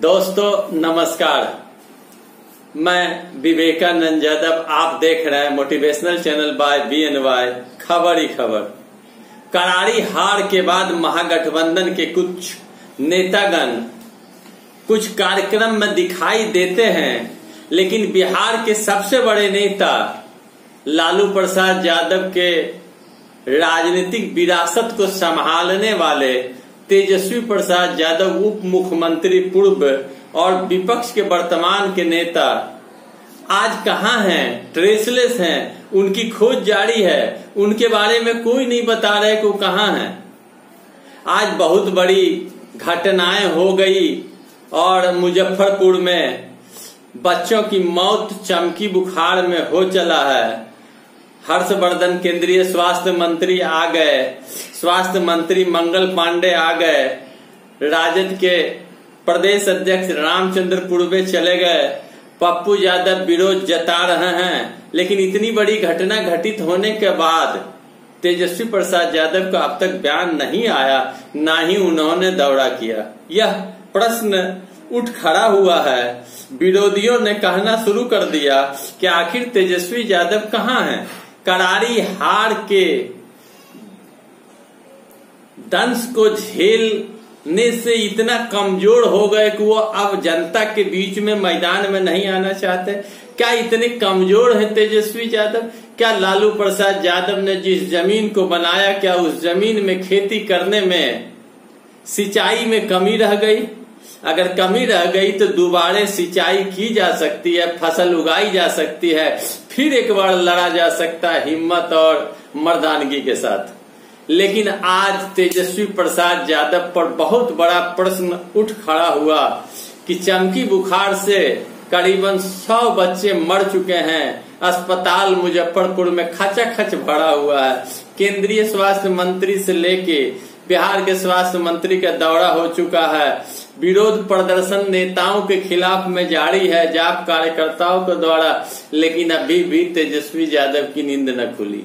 दोस्तों नमस्कार, मैं विवेकानंद यादव। आप देख रहे हैं मोटिवेशनल चैनल बाय BNY खबर ही खबर। करारी हार के बाद महागठबंधन के कुछ नेतागण कुछ कार्यक्रम में दिखाई देते हैं, लेकिन बिहार के सबसे बड़े नेता लालू प्रसाद यादव के राजनीतिक विरासत को संभालने वाले तेजस्वी प्रसाद यादव उप मुख्यमंत्री पूर्व और विपक्ष के वर्तमान के नेता आज कहां हैं? ट्रेसलेस हैं। उनकी खोज जारी है। उनके बारे में कोई नहीं बता रहे कि वो कहां हैं। आज बहुत बड़ी घटनाएं हो गई और मुजफ्फरपुर में बच्चों की मौत चमकी बुखार में हो चला है। हर्षवर्धन केंद्रीय स्वास्थ्य मंत्री आ गए, स्वास्थ्य मंत्री मंगल पांडे आ गए, राजद के प्रदेश अध्यक्ष रामचंद्र पूर्वे चले गए, पप्पू यादव विरोध जता रहे हैं। लेकिन इतनी बड़ी घटना घटित होने के बाद तेजस्वी प्रसाद यादव का अब तक बयान नहीं आया, ना ही उन्होंने दौरा किया। यह प्रश्न उठ खड़ा हुआ है। विरोधियों ने कहना शुरू कर दिया कि आखिर तेजस्वी यादव कहां हैं? करारी हार के दंश को झेलने से इतना कमजोर हो गए कि वो अब जनता के बीच में मैदान में नहीं आना चाहते। क्या इतने कमजोर है तेजस्वी यादव? क्या लालू प्रसाद यादव ने जिस जमीन को बनाया, क्या उस जमीन में खेती करने में सिंचाई में कमी रह गई? अगर कमी रह गई तो दोबारा सिंचाई की जा सकती है, फसल उगाई जा सकती है, फिर एक बार लड़ा जा सकता है हिम्मत और मर्दानगी के साथ। लेकिन आज तेजस्वी प्रसाद यादव पर बहुत बड़ा प्रश्न उठ खड़ा हुआ कि चमकी बुखार से करीबन 100 बच्चे मर चुके हैं। अस्पताल मुजफ्फरपुर में खचाखच भरा हुआ है। केंद्रीय स्वास्थ्य मंत्री से लेके बिहार के स्वास्थ्य मंत्री का दौरा हो चुका है। विरोध प्रदर्शन नेताओं के खिलाफ में जारी है, जाप कार्यकर्ताओं के द्वारा। लेकिन अभी भी तेजस्वी यादव की नींद न खुली।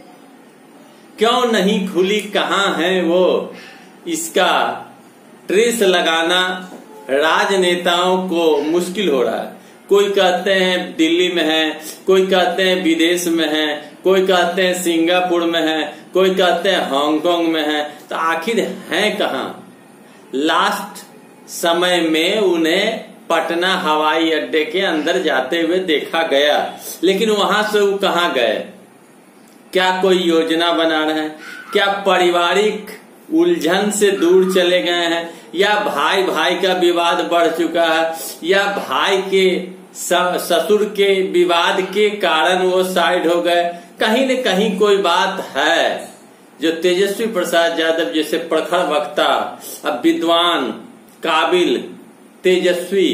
क्यों नहीं खुली? कहां है वो? इसका ट्रेस लगाना राजनेताओं को मुश्किल हो रहा है। कोई कहते हैं दिल्ली में है, कोई कहते हैं विदेश में है, कोई कहते हैं सिंगापुर में है, कोई कहते हैं हांगकांग में है। तो आखिर हैं कहां? लास्ट समय में उन्हें पटना हवाई अड्डे के अंदर जाते हुए देखा गया, लेकिन वहां से वो कहां गए? क्या कोई योजना बना रहे हैं? क्या पारिवारिक उलझन से दूर चले गए हैं? या भाई भाई का विवाद बढ़ चुका है? या भाई के ससुर के विवाद के कारण वो साइड हो गए? कहीं न कहीं कोई बात है जो तेजस्वी प्रसाद यादव जैसे प्रखर वक्ता, अब विद्वान, काबिल, तेजस्वी,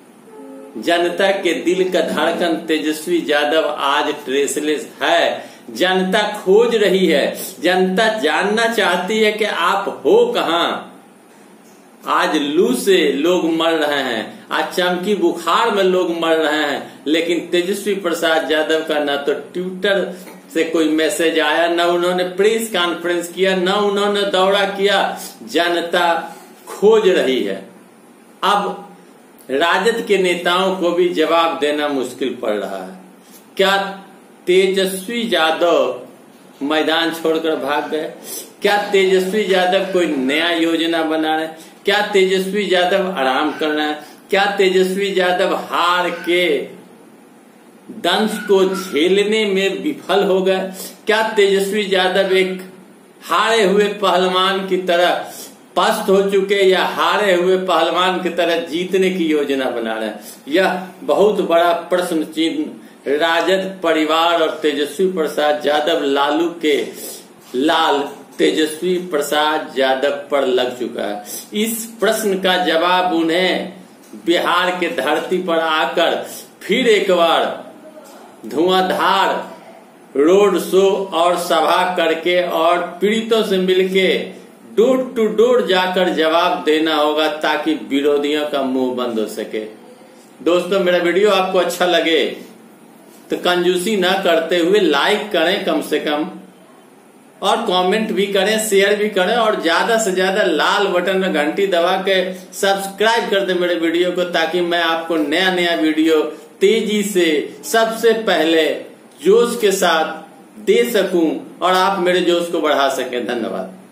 जनता के दिल का धड़कन तेजस्वी यादव आज ट्रेसलेस है। जनता खोज रही है, जनता जानना चाहती है कि आप हो कहां। आज लू से लोग मर रहे हैं, आज चमकी बुखार में लोग मर रहे हैं, लेकिन तेजस्वी प्रसाद यादव का न तो ट्विटर से कोई मैसेज आया, न उन्होंने प्रेस कॉन्फ्रेंस किया, न उन्होंने दौरा किया। जनता खोज रही है। अब राजद के नेताओं को भी जवाब देना मुश्किल पड़ रहा है। क्या तेजस्वी यादव मैदान छोड़कर भाग गए? क्या तेजस्वी यादव कोई नया योजना बना रहे? क्या तेजस्वी यादव आराम कर रहे हैं? क्या तेजस्वी यादव हार के दंश को झेलने में विफल हो गए? क्या तेजस्वी यादव एक हारे हुए पहलवान की तरह पस्त हो चुके, या हारे हुए पहलवान की तरह जीतने की योजना बना रहे हैं? यह बहुत बड़ा प्रश्न चिन्ह राजद परिवार और तेजस्वी प्रसाद यादव, लालू के लाल तेजस्वी प्रसाद यादव पर लग चुका है। इस प्रश्न का जवाब उन्हें बिहार के धरती पर आकर फिर एक बार धुआंधार रोड शो और सभा करके और पीड़ितों से मिलके डोर टू डोर जाकर जवाब देना होगा, ताकि विरोधियों का मुंह बंद हो सके। दोस्तों, मेरा वीडियो आपको अच्छा लगे तो कंजूसी ना करते हुए लाइक करें कम से कम, और कमेंट भी करें, शेयर भी करें और ज्यादा से ज्यादा लाल बटन में घंटी दबा के सब्सक्राइब कर दें मेरे वीडियो को, ताकि मैं आपको नया नया वीडियो तेजी से सबसे पहले जोश के साथ दे सकूं और आप मेरे जोश को बढ़ा सकें। धन्यवाद।